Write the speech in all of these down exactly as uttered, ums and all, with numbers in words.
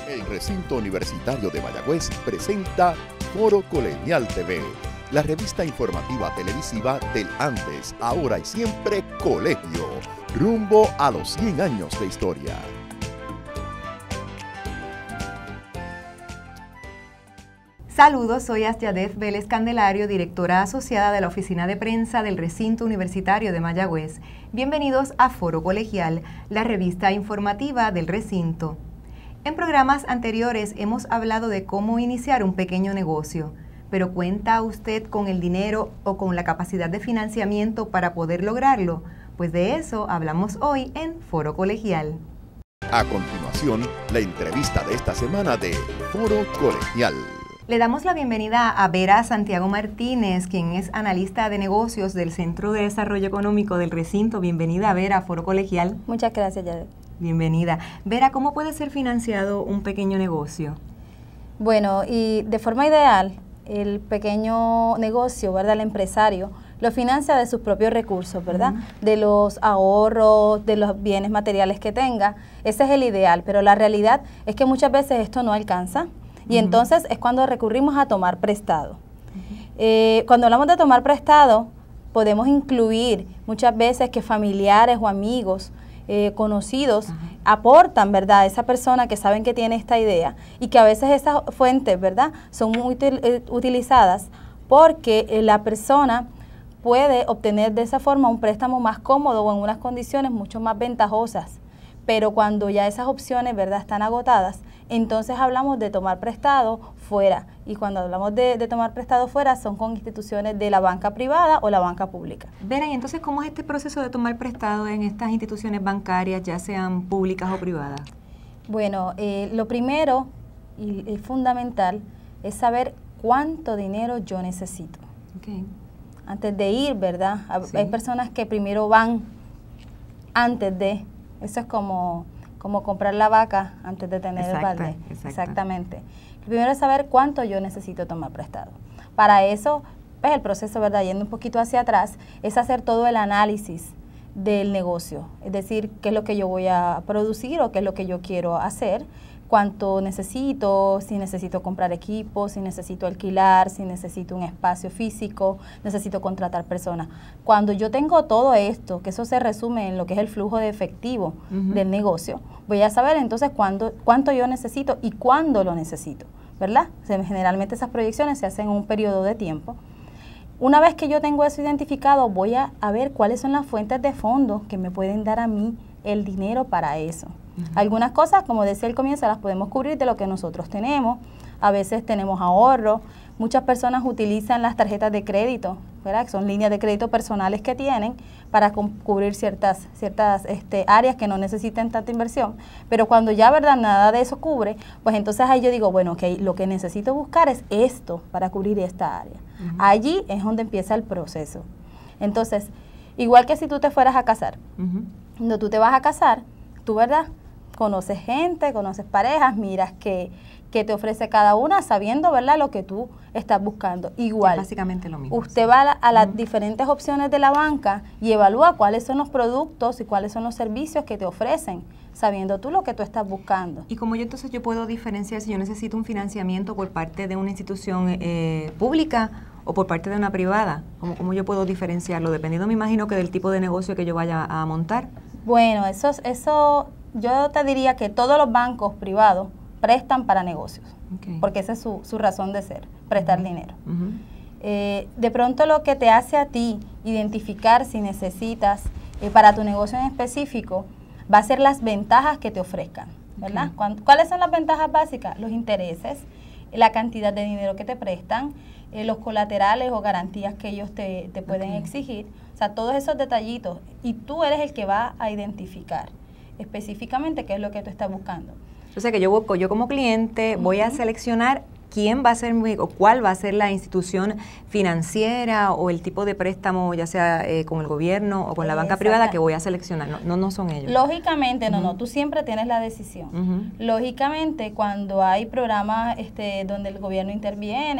El Recinto Universitario de Mayagüez presenta Foro Colegial T V, la revista informativa televisiva del antes, ahora y siempre colegio, rumbo a los cien años de historia. Saludos, soy Astiadez Vélez Candelario, directora asociada de la Oficina de Prensa del Recinto Universitario de Mayagüez. Bienvenidos a Foro Colegial, la revista informativa del recinto. En programas anteriores hemos hablado de cómo iniciar un pequeño negocio, pero ¿cuenta usted con el dinero o con la capacidad de financiamiento para poder lograrlo? Pues de eso hablamos hoy en Foro Colegial. A continuación, la entrevista de esta semana de Foro Colegial. Le damos la bienvenida a Vera Santiago Martínez, quien es analista de negocios del Centro de Desarrollo Económico del Recinto. Bienvenida, Vera, a Foro Colegial. Muchas gracias, Yadet. Bienvenida. Vera, ¿cómo puede ser financiado un pequeño negocio? Bueno, y de forma ideal, el pequeño negocio, ¿verdad?, el empresario, lo financia de sus propios recursos, ¿verdad? Uh-huh. De los ahorros, de los bienes materiales que tenga. Ese es el ideal, pero la realidad es que muchas veces esto no alcanza. Y uh-huh. entonces es cuando recurrimos a tomar prestado. Uh-huh. eh, cuando hablamos de tomar prestado, podemos incluir muchas veces que familiares o amigos eh, conocidos uh-huh. aportan, ¿verdad?, a esa persona que saben que tiene esta idea y que a veces esas fuentes, ¿verdad?, son muy util, eh, utilizadas porque eh, la persona puede obtener de esa forma un préstamo más cómodo o en unas condiciones mucho más ventajosas. Pero cuando ya esas opciones, ¿verdad?, están agotadas, entonces hablamos de tomar prestado fuera. Y cuando hablamos de, de tomar prestado fuera, son con instituciones de la banca privada o la banca pública. Vera, y entonces, ¿cómo es este proceso de tomar prestado en estas instituciones bancarias, ya sean públicas o privadas? Bueno, eh, lo primero y, y fundamental es saber cuánto dinero yo necesito. Okay. Antes de ir, ¿verdad? Sí. Hay personas que primero van antes de... Eso es como, como comprar la vaca antes de tener exacto, el balde. Exacto. Exactamente. Lo primero es saber cuánto yo necesito tomar prestado. Para eso, pues el proceso, ¿verdad?, yendo un poquito hacia atrás, es hacer todo el análisis del negocio. Es decir, qué es lo que yo voy a producir o qué es lo que yo quiero hacer, cuánto necesito, si necesito comprar equipo, si necesito alquilar, si necesito un espacio físico, necesito contratar personas. Cuando yo tengo todo esto, que eso se resume en lo que es el flujo de efectivo uh-huh. del negocio, voy a saber entonces cuándo, cuánto yo necesito y cuándo lo necesito, ¿verdad? O sea, generalmente esas proyecciones se hacen en un periodo de tiempo. Una vez que yo tengo eso identificado, voy a, a ver cuáles son las fuentes de fondos que me pueden dar a mí el dinero para eso. Uh-huh. Algunas cosas, como decía al comienzo, las podemos cubrir de lo que nosotros tenemos. A veces tenemos ahorro. Muchas personas utilizan las tarjetas de crédito, ¿verdad?, que son líneas de crédito personales que tienen para cubrir ciertas, ciertas este, áreas que no necesiten tanta inversión. Pero cuando ya, ¿verdad?, nada de eso cubre, pues entonces ahí yo digo, bueno, okay, lo que necesito buscar es esto para cubrir esta área. Uh-huh. Allí es donde empieza el proceso. Entonces, igual que si tú te fueras a casar, uh-huh. cuando tú te vas a casar, tú, ¿verdad?, conoces gente, conoces parejas, miras que, que te ofrece cada una sabiendo, ¿verdad?, lo que tú estás buscando. Igual, es básicamente lo mismo. Usted sí. va a, la, a las uh-huh. diferentes opciones de la banca y evalúa cuáles son los productos y cuáles son los servicios que te ofrecen, sabiendo tú lo que tú estás buscando. ¿Y cómo yo entonces yo puedo diferenciar si yo necesito un financiamiento por parte de una institución eh, pública o por parte de una privada? ¿Cómo, cómo yo puedo diferenciarlo? Dependiendo, me imagino, que del tipo de negocio que yo vaya a montar. Bueno, eso, eso yo te diría que todos los bancos privados prestan para negocios, okay. porque esa es su, su razón de ser, prestar uh-huh. dinero. Uh-huh. Eh, de pronto lo que te hace a ti identificar si necesitas eh, para tu negocio en específico va a ser las ventajas que te ofrezcan, ¿verdad? Okay. ¿Cuáles son las ventajas básicas? Los intereses, la cantidad de dinero que te prestan, eh, los colaterales o garantías que ellos te, te pueden okay. exigir, o sea, todos esos detallitos, y tú eres el que va a identificar específicamente qué es lo que tú estás buscando. O sea que yo, yo como cliente uh-huh. voy a seleccionar quién va a ser mi, o cuál va a ser la institución financiera o el tipo de préstamo, ya sea eh, con el gobierno o con la banca privada, que voy a seleccionar. No, no, no son ellos. Lógicamente, uh-huh. no, no, tú siempre tienes la decisión. Uh-huh. Lógicamente, cuando hay programas este, donde el gobierno interviene,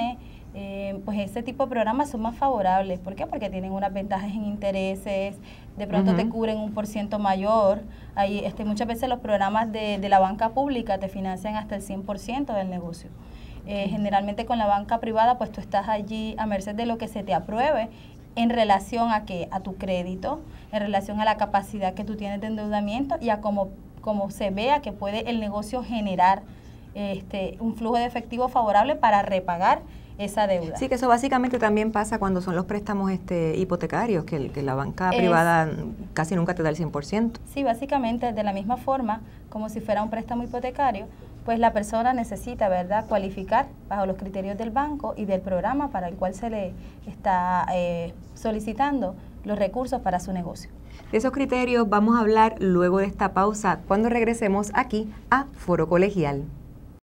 eh, pues ese tipo de programas son más favorables. ¿Por qué? Porque tienen unas ventajas en intereses, de pronto uh-huh. te cubren un por ciento mayor. Ahí, este, muchas veces los programas de, de la banca pública te financian hasta el cien por ciento del negocio. Eh, uh-huh. Generalmente con la banca privada, pues tú estás allí a merced de lo que se te apruebe en relación a que a tu crédito, en relación a la capacidad que tú tienes de endeudamiento y a cómo, cómo se vea que puede el negocio generar este, un flujo de efectivo favorable para repagar esa deuda. Sí, que eso básicamente también pasa cuando son los préstamos este, hipotecarios, que, que la banca es, privada casi nunca te da el cien por ciento. Sí, básicamente de la misma forma, como si fuera un préstamo hipotecario, pues la persona necesita, ¿verdad?, cualificar bajo los criterios del banco y del programa para el cual se le está eh, solicitando los recursos para su negocio. De esos criterios vamos a hablar luego de esta pausa, cuando regresemos aquí a Foro Colegial.